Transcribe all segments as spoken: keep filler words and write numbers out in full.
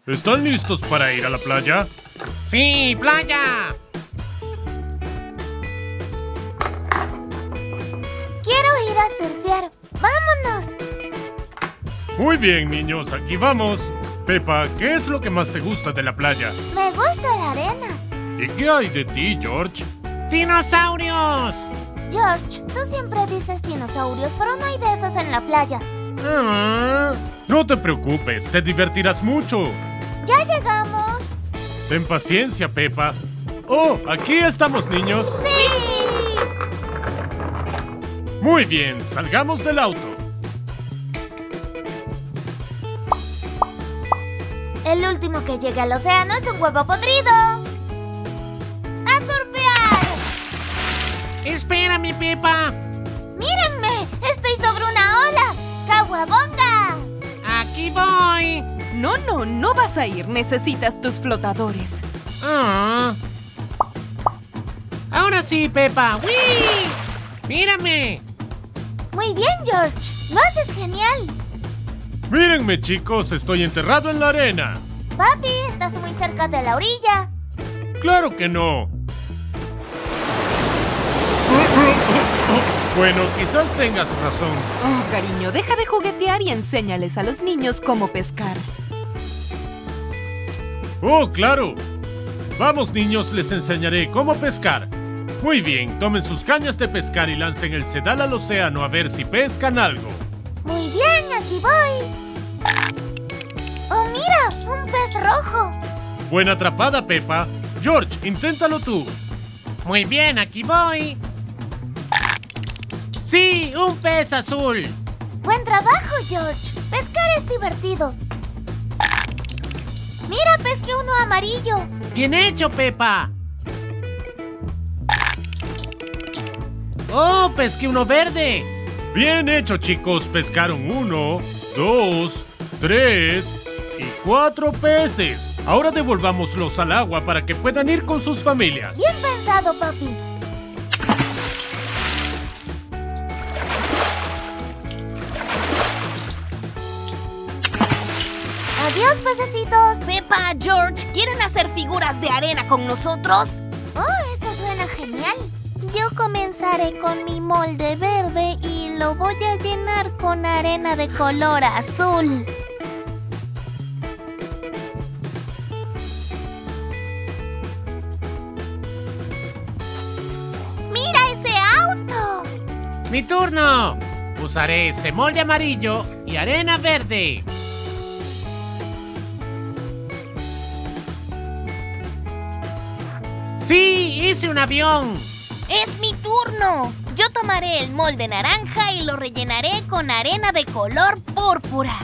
¿Están listos para ir a la playa? ¡Sí, playa! Quiero ir a surfear. ¡Vámonos! Muy bien, niños, aquí vamos. Peppa, ¿qué es lo que más te gusta de la playa? Me gusta la arena. ¿Y qué hay de ti, George? ¡Dinosaurios! George, tú siempre dices dinosaurios, pero no hay de esos en la playa. Ah. No te preocupes, te divertirás mucho. ¡Ya llegamos! Ten paciencia, Peppa. ¡Oh, aquí estamos, niños! ¡Sí! Muy bien, salgamos del auto. El último que llegue al océano es un huevo podrido. ¡A surfear! ¡Espérame, Peppa! ¡Mírenme! ¡Estoy sobre una ola! ¡Caguabonga! ¡Aquí voy! No, no, no vas a ir. Necesitas tus flotadores. Ah. Ahora sí, Peppa. ¡Wii! ¡Mírame! Muy bien, George. Lo haces genial. Mírenme, chicos, estoy enterrado en la arena. Papi, estás muy cerca de la orilla. ¡Claro que no! Bueno, quizás tengas razón. Oh, cariño, deja de juguetear y enséñales a los niños cómo pescar. ¡Oh, claro! Vamos, niños, les enseñaré cómo pescar. Muy bien, tomen sus cañas de pescar y lancen el sedal al océano a ver si pescan algo. Muy bien, aquí voy. ¡Oh, mira! ¡Un pez rojo! Buena atrapada, Peppa. George, inténtalo tú. Muy bien, aquí voy. ¡Sí! ¡Un pez azul! ¡Buen trabajo, George! Pescar es divertido. ¡Mira, pesqué uno amarillo! ¡Bien hecho, Peppa! ¡Oh, pesqué uno verde! Bien hecho, chicos. Pescaron uno, dos, tres y cuatro peces. Ahora devolvámoslos al agua para que puedan ir con sus familias. Bien pensado, papi. Adiós, pececitos. Peppa, George, ¿quieren hacer figuras de arena con nosotros? Oh, eso suena genial. Yo comenzaré con mi molde verde y lo voy a llenar con arena de color azul. ¡Mira ese auto! ¡Mi turno! Usaré este molde amarillo y arena verde. ¡Sí! ¡Hice un avión! ¡Es mi turno! Yo tomaré el molde naranja y lo rellenaré con arena de color púrpura.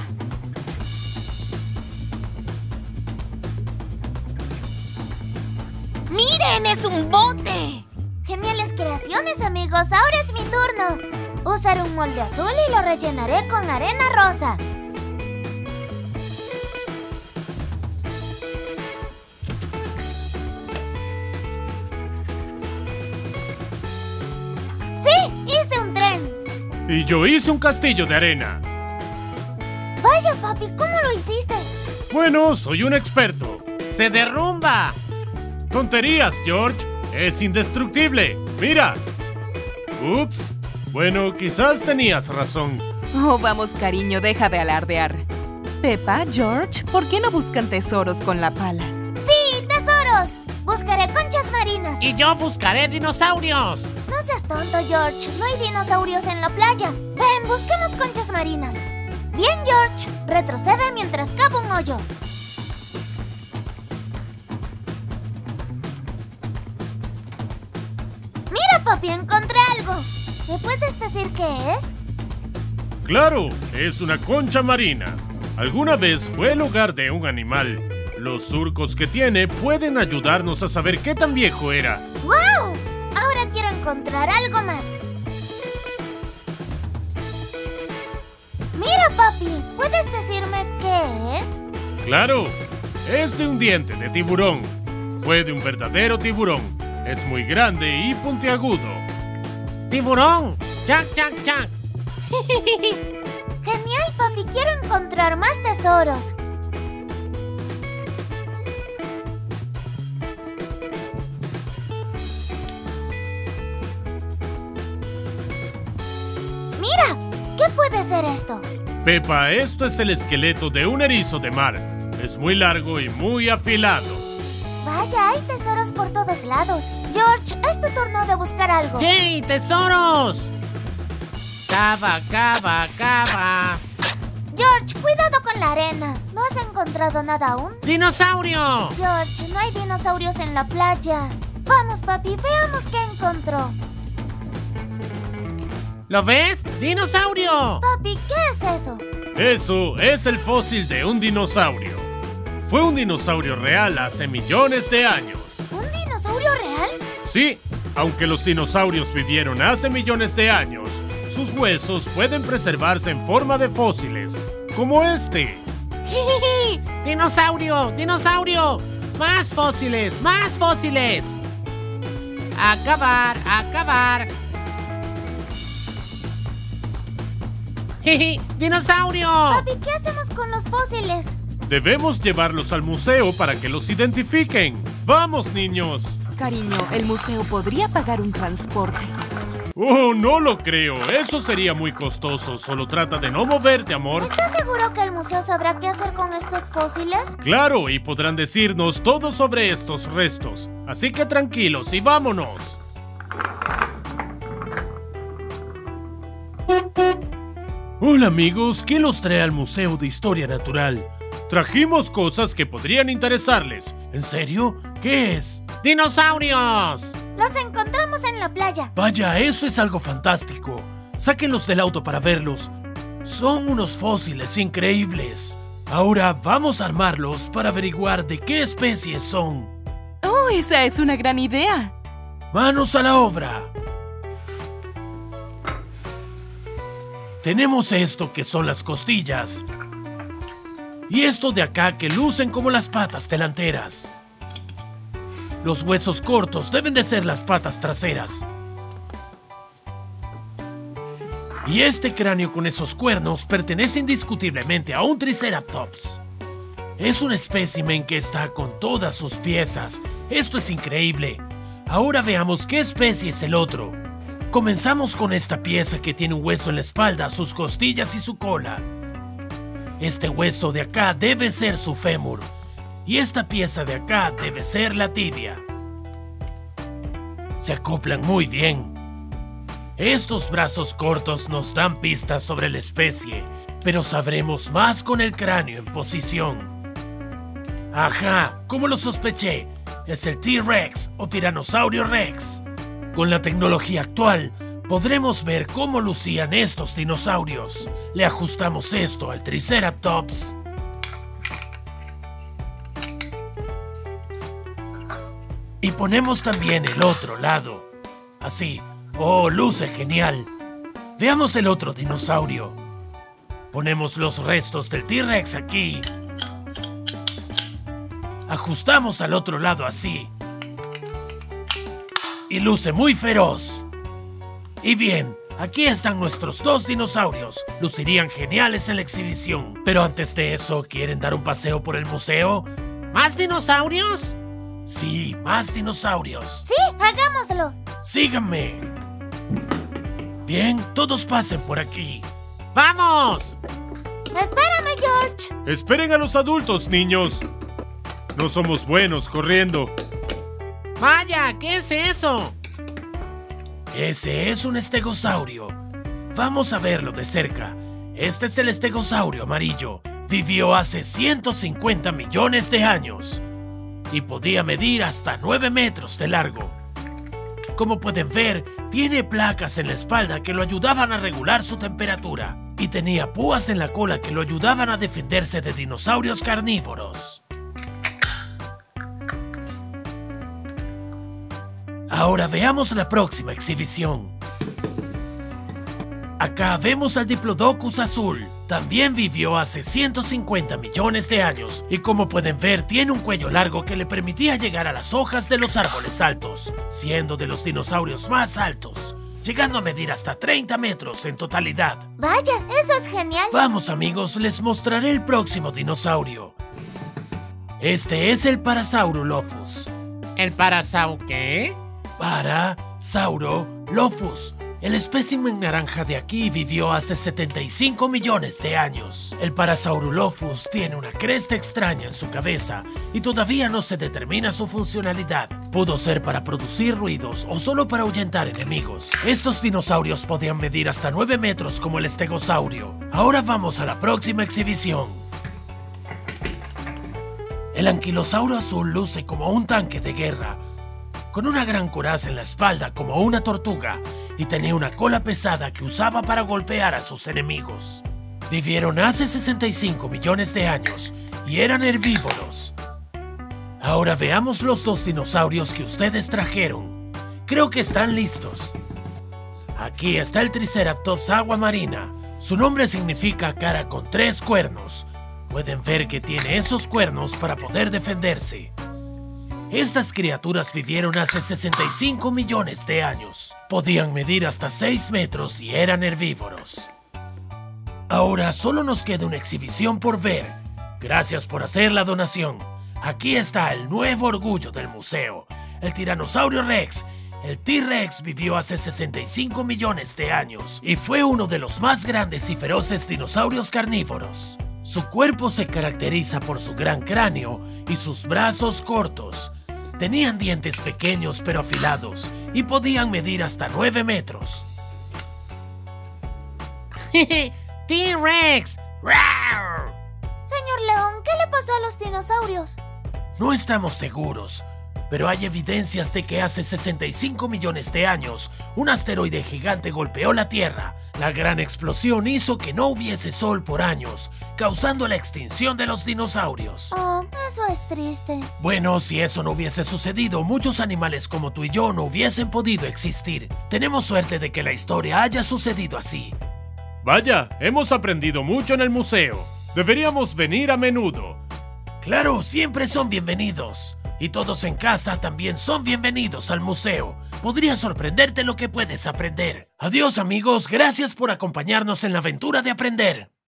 ¡Miren! ¡Es un bote! Geniales creaciones, amigos. Ahora es mi turno. Usaré un molde azul y lo rellenaré con arena rosa. ¡Sí! ¡Hice un tren! Y yo hice un castillo de arena. Vaya, papi, ¿cómo lo hiciste? Bueno, soy un experto. ¡Se derrumba! ¡Tonterías, George! ¡Es indestructible! ¡Mira! ¡Ups! Bueno, quizás tenías razón. Oh, vamos, cariño, deja de alardear. Peppa, George, ¿por qué no buscan tesoros con la pala? ¡Sí, tesoros! Buscaré conchas marinas. ¡Y yo buscaré dinosaurios! No seas tonto, George. No hay dinosaurios en la playa. Ven, busquemos conchas marinas. Bien, George. Retrocede mientras cavo un hoyo. Mira, papi, encontré algo. ¿Me puedes decir qué es? ¡Claro! Es una concha marina. Alguna vez fue el hogar de un animal. Los surcos que tiene pueden ayudarnos a saber qué tan viejo era. ¡Wow! Ahora quiero encontrar algo más. Mira, papi, ¿puedes decirme qué es? ¡Claro! Es de un diente de tiburón. Fue de un verdadero tiburón. Es muy grande y puntiagudo. ¡Tiburón! ¡Chac, chac, chac! Genial, papi. Quiero encontrar más tesoros. ¡Mira! ¿Qué puede ser esto? Pepa, esto es el esqueleto de un erizo de mar. Es muy largo y muy afilado. Vaya, hay tesoros por todos lados. George, es tu turno de buscar algo. ¡Yay, tesoros! Cava, cava, cava. George, cuidado con la arena. ¿No has encontrado nada aún? ¡Dinosaurio! George, no hay dinosaurios en la playa. Vamos, papi, veamos qué encontró. ¿Lo ves? ¡Dinosaurio! Papi, ¿qué es eso? Eso es el fósil de un dinosaurio. Fue un dinosaurio real hace millones de años. ¿Un dinosaurio real? Sí, aunque los dinosaurios vivieron hace millones de años, sus huesos pueden preservarse en forma de fósiles, como este. ¡Dinosaurio! ¡Dinosaurio! ¡Más fósiles! ¡Más fósiles! ¡Acabar! ¡Acabar! ¡Jeje! ¡Dinosaurio! Papi, ¿qué hacemos con los fósiles? Debemos llevarlos al museo para que los identifiquen. ¡Vamos, niños! Cariño, el museo podría pagar un transporte. Oh, no lo creo. Eso sería muy costoso. Solo trata de no moverte, amor. ¿Estás seguro que el museo sabrá qué hacer con estos fósiles? Claro, y podrán decirnos todo sobre estos restos. Así que tranquilos y vámonos. Hola amigos, ¿qué los trae al Museo de Historia Natural? Trajimos cosas que podrían interesarles. ¿En serio? ¿Qué es? ¡Dinosaurios! Los encontramos en la playa. Vaya, eso es algo fantástico. Sáquenlos del auto para verlos. Son unos fósiles increíbles. Ahora vamos a armarlos para averiguar de qué especies son. ¡Oh, esa es una gran idea! ¡Manos a la obra! Tenemos esto que son las costillas. Y esto de acá que lucen como las patas delanteras. Los huesos cortos deben de ser las patas traseras. Y este cráneo con esos cuernos pertenece indiscutiblemente a un Triceratops. Es un espécimen que está con todas sus piezas. Esto es increíble. Ahora veamos qué especie es el otro. Comenzamos con esta pieza que tiene un hueso en la espalda, sus costillas y su cola. Este hueso de acá debe ser su fémur. Y esta pieza de acá debe ser la tibia. Se acoplan muy bien. Estos brazos cortos nos dan pistas sobre la especie, pero sabremos más con el cráneo en posición. Ajá, como lo sospeché, es el T-Rex o Tiranosaurio Rex. Con la tecnología actual, podremos ver cómo lucían estos dinosaurios. Le ajustamos esto al Triceratops. Y ponemos también el otro lado. Así. Oh, luce genial. Veamos el otro dinosaurio. Ponemos los restos del T-Rex aquí. Ajustamos al otro lado así. Y luce muy feroz. Y bien, aquí están nuestros dos dinosaurios. Lucirían geniales en la exhibición. Pero antes de eso, ¿quieren dar un paseo por el museo? ¿Más dinosaurios? Sí, más dinosaurios. Sí, hagámoslo. Síganme. Bien, todos pasen por aquí. ¡Vamos! Espérame, George. Esperen a los adultos, niños. No somos buenos corriendo. ¡Vaya! ¿Qué es eso? Ese es un estegosaurio. Vamos a verlo de cerca. Este es el estegosaurio amarillo. Vivió hace ciento cincuenta millones de años. Y podía medir hasta nueve metros de largo. Como pueden ver, tiene placas en la espalda que lo ayudaban a regular su temperatura. Y tenía púas en la cola que lo ayudaban a defenderse de dinosaurios carnívoros. Ahora veamos la próxima exhibición. Acá vemos al Diplodocus azul. También vivió hace ciento cincuenta millones de años y como pueden ver tiene un cuello largo que le permitía llegar a las hojas de los árboles altos, siendo de los dinosaurios más altos, llegando a medir hasta treinta metros en totalidad. Vaya, eso es genial. Vamos amigos, les mostraré el próximo dinosaurio. Este es el Parasaurolophus. ¿El Parasau qué? Parasaurolophus. El espécimen naranja de aquí vivió hace setenta y cinco millones de años. El Parasaurolophus tiene una cresta extraña en su cabeza y todavía no se determina su funcionalidad. Pudo ser para producir ruidos o solo para ahuyentar enemigos. Estos dinosaurios podían medir hasta nueve metros como el estegosaurio. Ahora vamos a la próxima exhibición. El anquilosauro azul luce como un tanque de guerra, con una gran coraza en la espalda como una tortuga, y tenía una cola pesada que usaba para golpear a sus enemigos. Vivieron hace sesenta y cinco millones de años y eran herbívoros. Ahora veamos los dos dinosaurios que ustedes trajeron. Creo que están listos. Aquí está el Triceratops agua marina. Su nombre significa cara con tres cuernos. Pueden ver que tiene esos cuernos para poder defenderse. Estas criaturas vivieron hace sesenta y cinco millones de años. Podían medir hasta seis metros y eran herbívoros. Ahora solo nos queda una exhibición por ver. Gracias por hacer la donación. Aquí está el nuevo orgullo del museo, el Tiranosaurio Rex. El T-Rex vivió hace sesenta y cinco millones de años y fue uno de los más grandes y feroces dinosaurios carnívoros. Su cuerpo se caracteriza por su gran cráneo y sus brazos cortos. Tenían dientes pequeños pero afilados y podían medir hasta nueve metros. ¡T-Rex! ¡Rar! Señor León, ¿qué le pasó a los dinosaurios? No estamos seguros, pero hay evidencias de que hace sesenta y cinco millones de años un asteroide gigante golpeó la Tierra. La gran explosión hizo que no hubiese sol por años, causando la extinción de los dinosaurios. Oh, eso es triste. Bueno, si eso no hubiese sucedido, muchos animales como tú y yo no hubiesen podido existir. Tenemos suerte de que la historia haya sucedido así. Vaya, hemos aprendido mucho en el museo. Deberíamos venir a menudo. Claro, siempre son bienvenidos. Y todos en casa también son bienvenidos al museo. Podría sorprenderte lo que puedes aprender. Adiós, amigos. Gracias por acompañarnos en la aventura de aprender.